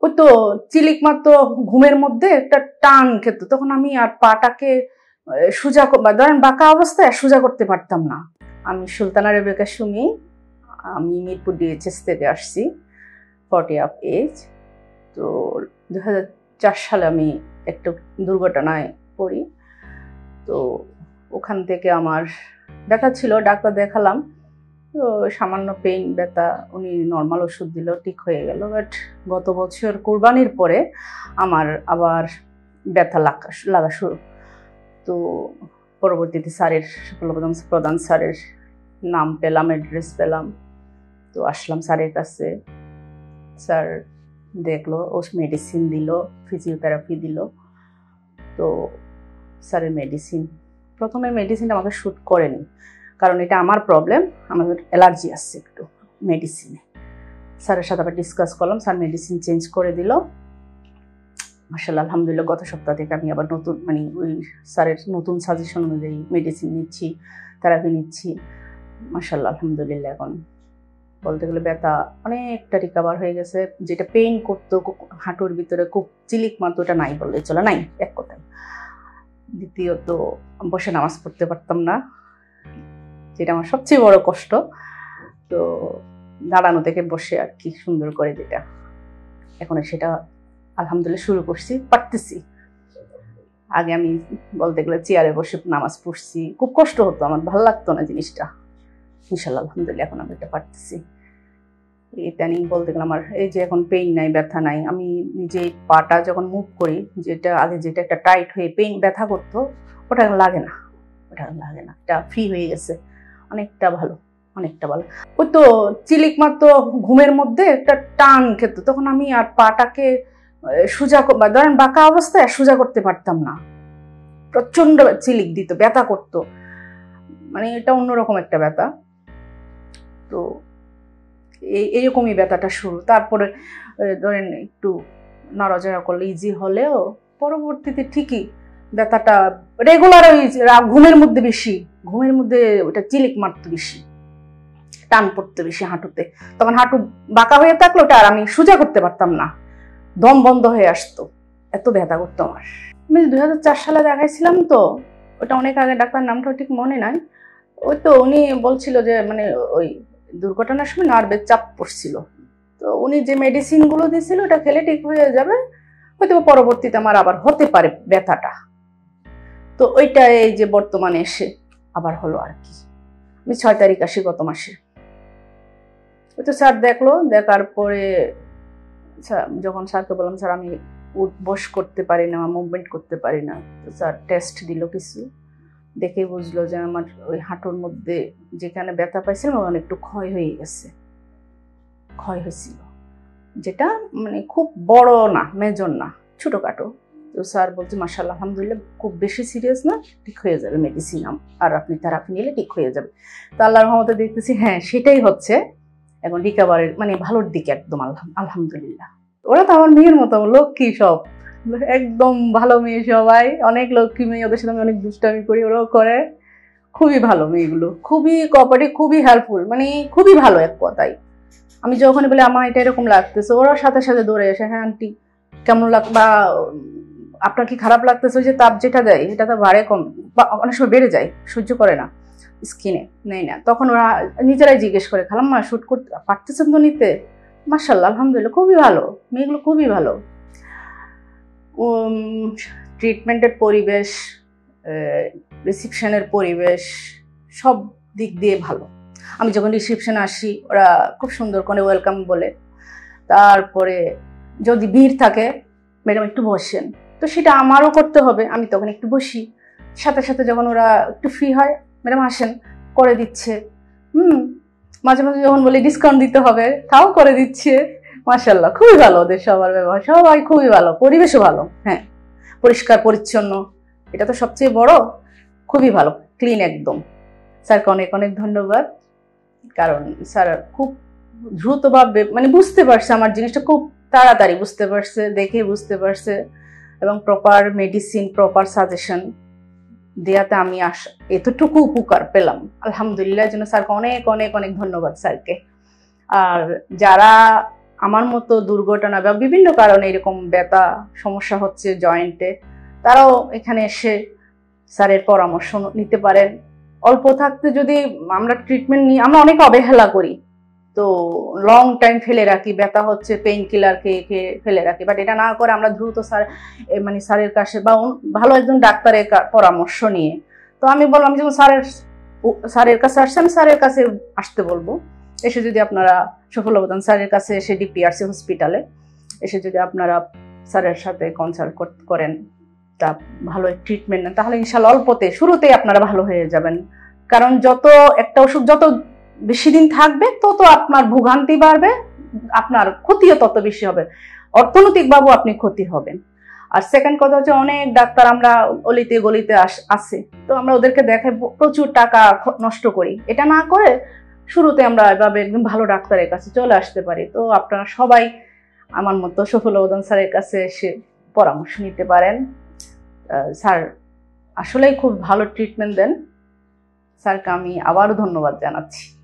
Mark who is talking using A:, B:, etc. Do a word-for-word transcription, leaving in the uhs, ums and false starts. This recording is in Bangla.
A: ওই তো চিলিক মাত্র ঘুমের মধ্যে একটা টান খেত, তখন আমি আর পাটাকে সোজা ধরেন বাঁকা অবস্থায় সোজা করতে পারতাম না। আমি সুলতানা রেবেকা সুমি, আমি মিরপুর ডিএইচএস থেকে আসছি, ফর্টি আপ এজ। তো দু হাজার চার সালে আমি একটা দুর্ঘটনায় পড়ি। তো ওখান থেকে আমার ব্যথা ছিল, ডাক্তার দেখালাম, তো সামান্য পেইন ব্যথা, উনি নর্মাল ওষুধ দিল, ঠিক হয়ে গেল। বাট গত বছর কোরবানির পরে আমার আবার ব্যথা লাগা লাগা শুরু। তো পরবর্তীতে স্যারের প্রধান প্রধান স্যারের নাম পেলাম, অ্যাড্রেস পেলাম, তো আসলাম স্যারের কাছে। স্যার দেখলো, ও মেডিসিন দিল, ফিজিওথেরাপি দিল। তো স্যারের মেডিসিন, প্রথমে মেডিসিনটা আমাকে শ্যুট করেনি, কারণ এটা আমার প্রবলেম, আমাদের অ্যালার্জি আসছে একটু মেডিসিনে। স্যারের সাথে আবার ডিসকাস করলাম, স্যার মেডিসিন চেঞ্জ করে দিল। মাশাআল্লাহ আলহামদুলিল্লাহ গত সপ্তাহ থেকে আমি আবার নতুন মানে ওই স্যারের নতুন সাজেশন অনুযায়ী মেডিসিন নিচ্ছি, থেরাপি নিচ্ছি। মাশাআল্লাহ আলহামদুলিল্লাহ এখন বলতে গেলে ব্যথা অনেকটা রিকভার হয়ে গেছে। যেটা পেইন করতো হাঁটুর ভিতরে খুব চিলিক মাত্র, ওটা নাই বললে চলে, নাই এক কথায়। দ্বিতীয়ত বসে নামাজ পড়তে পারতাম না, যেটা আমার সবচেয়ে বড় কষ্ট। তো দাঁড়ানো থেকে বসে আর কি সুন্দর করে, যেটা এখন সেটা আলহামদুলিল্লাহ শুরু করছি, পারতেছি। আগে আমি বলতে গেলে চেয়ারে বসে নামাজ পড়ছি, খুব কষ্ট হতো, আমার ভালো লাগতো না জিনিসটা। ইনশাল্লাহ আলহামদুলিল্লাহ এখন আমি এটা পারতেছি। ইদানিং বলতে গেলে আমার এই যে এখন পেইন নাই, ব্যথা নাই। আমি নিজে পাটা যখন মুভ করি, যেটা আগে যেটা একটা টাইট হয়ে পেইন ব্যথা করতো, ওটা লাগে না, ওটা লাগে না, এটা ফ্রি হয়ে গেছে, অনেকটা ভালো, অনেকটা ভালো। ওই তো চিলিক মাত্র ঘুমের মধ্যে একটা টান খেত, তখন আমি আর পাটাকে সোজা ধরেন বাঁকা অবস্থায় সোজা করতে পারতাম না, প্রচন্ড চিলিক দিত, ব্যথা করতো, মানে এটা অন্যরকম একটা ব্যথা। তো এই এইরকমই ব্যথাটা শুরু। তারপরে ধরেন একটু নড়াচড়া করলে ইজি হলেও পরবর্তীতে ঠিকই ব্যথাটা রেগুলার, ওই ঘুমের মধ্যে বেশি, ঘুমের মধ্যে ওটা চিলিক মারতো বেশি, টান পড়তো বেশি হাঁটুতে, তখন হাঁটু বাঁকা হয়ে থাকলো, ওটা আর আমি সোজা করতে পারতাম না, দম বন্ধ হয়ে আসতো, এত ব্যথা করতো আমার। আমি দুই হাজার চার সালে দেখাইছিলাম, তো ওটা অনেক আগে, ডাক্তার নামটা ঠিক মনে নাই। ওই তো উনি বলছিল যে মানে ওই দুর্ঘটনার সময় নার্ভের চাপ পড়ছিল, তো উনি যে মেডিসিনগুলো দিয়েছিল ওটা খেলে ঠিক হয়ে যাবে, হয়তো পরবর্তীতে আমার আবার হতে পারে ব্যথাটা। তো ওইটা এই যে বর্তমানে এসে আবার হলো আর কি। আমি ছয় তারিখ আসি গত মাসে। ওই তো স্যার দেখলো, দেখার পরে যখন স্যারকে বললাম স্যার আমি উঠ বস করতে পারি না, মুভমেন্ট করতে পারি না, তো স্যার টেস্ট দিল কিছু, দেখে বুঝলো যে আমার ওই হাঁটুর মধ্যে যেখানে ব্যথা পাইছিলাম ওখানে একটু ক্ষয় হয়ে গেছে, ক্ষয় হয়েছিল, যেটা মানে খুব বড় না, মেজর না, ছোটখাটো। তো স্যার বলছে মাশাআল্লাহ আলহামদুলিল্লাহ খুব বেশি সিরিয়াস না, ঠিক হয়ে যাবে, মেডিসিন আর আপনি থেরাপি নিলে ঠিক হয়ে যাবে। তো আল্লাহর রহমতে দেখতেছি হ্যাঁ সেটাই হচ্ছে, এখন রিকভারির মানে ভালোর দিকে একদম আলহামদুলিল্লাহ। ওরা তো আমার মেয়ের মতো লক্ষ্মী, সব একদম ভালো মেয়ে, সবাই অনেক লক্ষ্মী মেয়ে, ওদের সাথে আমি অনেক দুষ্টামি করি, ওরাও করে, খুবই ভালো মেয়েগুলো, খুবই কোঅপারেটিভ, খুবই হেল্পফুল, মানে খুবই ভালো এক কথায়। আমি যখন বলি আমার এটা এরকম লাগতেছে, ওরা সাথে সাথে দৌড়ে এসে হ্যাঁ আন্টি কেমন লাগ, বা আপনার কি খারাপ লাগতেছে, ওই যে তাপ যেটা দেয় এটা তো বাড়ে কম, বা অনেক সময় বেড়ে যায়, সহ্য করে না স্কিনে, নেই না, তখন ওরা নিজেরাই জিজ্ঞেস করে খালাম্মা শুট করতে পারতেছেন তো নিতে? মাশাআল্লাহ আলহামদুলিল্লাহ খুবই ভালো মেয়েগুলো, খুবই ভালো। ট্রিটমেন্টের পরিবেশ, রিসিপশনের পরিবেশ সব দিক দিয়ে ভালো। আমি যখন রিসিপশনে আসি ওরা খুব সুন্দর করে ওয়েলকাম বলে, তারপরে যদি ভিড় থাকে ম্যাডাম একটু বসেন, তো সেটা আমারও করতে হবে, আমি তখন একটু বসি, সাথে সাথে যখন ওরা একটু ফ্রি হয় ম্যাডাম আসেন, করে দিচ্ছে। হুম মাঝে মাঝে যখন বলি ডিসকাউন্ট দিতে হবে তাও করে দিচ্ছে। মাশাআল্লাহ খুবই ভালো ওদের সবার ব্যবহার, সবাই খুবই ভালো, পরিবেশও ভালো, হ্যাঁ পরিষ্কার পরিচ্ছন্ন, এটা তো সবচেয়ে বড়, খুবই ভালো ক্লিন একদম। স্যারকে অনেক অনেক ধন্যবাদ, কারণ স্যার খুব দ্রুতভাবে মানে বুঝতে পারছে আমার জিনিসটা, খুব তাড়াতাড়ি বুঝতে পারছে, দেখে বুঝতে পারছে, এবং প্রপার মেডিসিন প্রপার সাজেশন দেয়াতে আমি আস এতটুকু উপকার পেলাম আলহামদুলিল্লাহ। জন্য স্যারকে অনেক অনেক অনেক ধন্যবাদ স্যারকে। আর যারা আমার মতো দুর্ঘটনা বা বিভিন্ন কারণে এরকম ব্যথা সমস্যা হচ্ছে জয়েন্টে, তারাও এখানে এসে স্যারের পরামর্শ নিতে পারেন। অল্প থাকতে যদি আমরা ট্রিটমেন্ট নিই, আমরা অনেক অবহেলা করি, তো লং টাইম ফেলে রাখি, ব্যথা হচ্ছে পেইন কিলার খেয়ে খেয়ে ফেলে রাখি। বাট এটা না করে আমরা দ্রুত স্যার মানে স্যারের কাছে বা ভালো একজন ডাক্তারের পরামর্শ নিয়ে, তো আমি বললাম আমি যখন স্যারের স্যারের কাছে আসছি আমি স্যারের কাছে আসতে বলবো। এসে যদি আপনারা সফল অবদান স্যারের কাছে এসে ডিপিআরসি হসপিটালে এসে যদি আপনারা স্যারের সাথে কনসাল্ট করেন, তা ভালো ট্রিটমেন্ট নেন, তাহলে ইনশাল্লাহ অল্পতে শুরুতেই আপনারা ভালো হয়ে যাবেন। কারণ যত একটা অসুখ যত বেশি দিন থাকবে তত আপনার ভোগান্তি বাড়বে, আপনার ক্ষতিও তত বেশি হবে, অর্থনৈতিকভাবেও আপনি ক্ষতি হবেন। আর সেকেন্ড কথা হচ্ছে অনেক ডাক্তার আমরা অলিতে গলিতে আসে, তো আমরা ওদেরকে দেখে প্রচুর টাকা নষ্ট করি। এটা না করে শুরুতে আমরা এভাবে একদম ভালো ডাক্তারের কাছে চলে আসতে পারি। তো আপনারা সবাই আমার মতো সফল অবদান স্যারের কাছে এসে পরামর্শ নিতে পারেন। স্যার আসলেই খুব ভালো ট্রিটমেন্ট দেন, স্যারকে আমি আবারও ধন্যবাদ জানাচ্ছি।